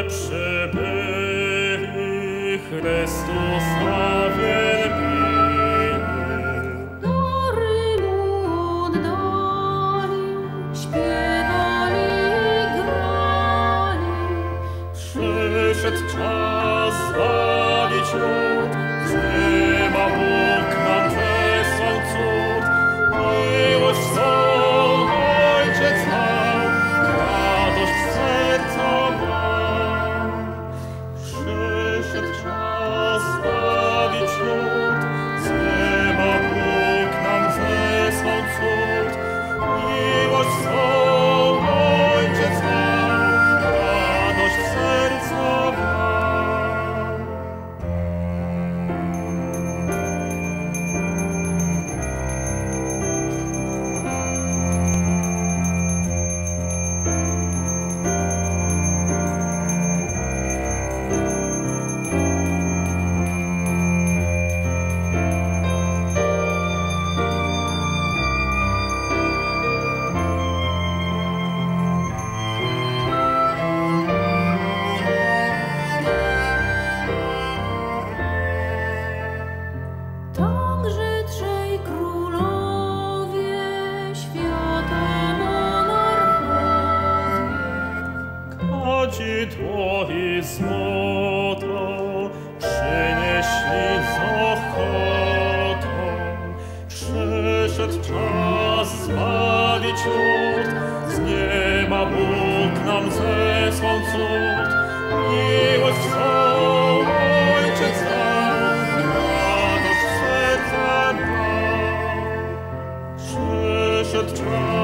przybyli, Chrystusa wielbili. Dary mu oddali, śpiewali i grali. Przyszedł czas zbawić lud, z nieba Bóg nam wysłał cud. Miłość swą Ojciec dał, radość serca dał. Przyszedł czas zbawić lud, z nieba Bóg nam wysłał cud. Miłość swą Ojciec dał, radość serca dał. Także trzej królowie, świata monarchowie. Kadzidło i złoto przynieśli z ochotą. Przyszedł czas zbawić lud, z nieba Bóg nam zesłał cud. Miłość swą Ojciec dał, radość serca dał. Przyszedł czas